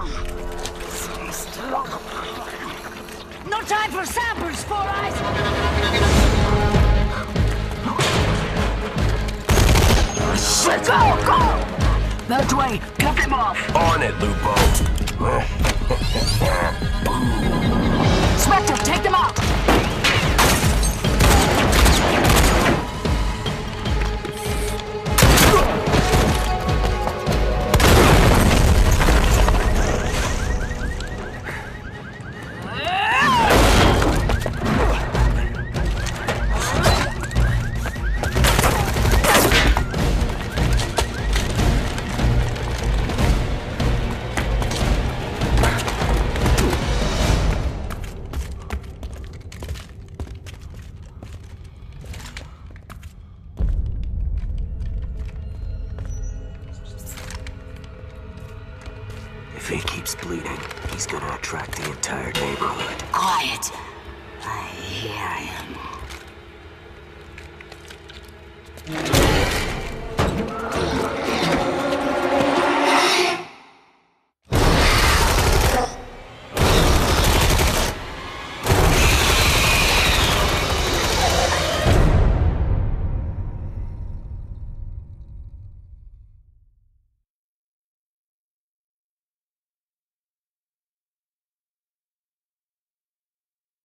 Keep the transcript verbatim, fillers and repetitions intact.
No time for samples, Four Eyes! Shit! Go, go! That way, cut them off! On it, Lupo! Spectre, take them out! If he keeps bleeding, he's gonna attract the entire neighborhood. Quiet! I hear him.